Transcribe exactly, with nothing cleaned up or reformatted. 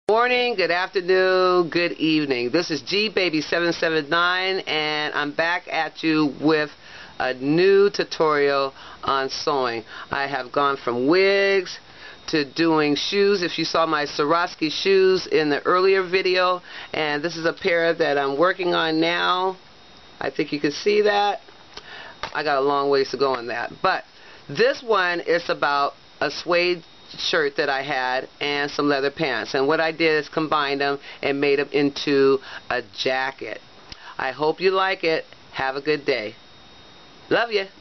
Morning, good afternoon, good evening. This is G Baby seven seven nine and I'm back at you with a new tutorial on sewing. I have gone from wigs to doing shoes. If you saw my Swarovski shoes in the earlier video, and this is a pair that I'm working on now. I think you can see that. I got a long ways to go on that, but this one is about a suede shirt that I had and some leather pants, and what I did is combine them and made them into a jacket. I hope you like it. Have a good day. Love you.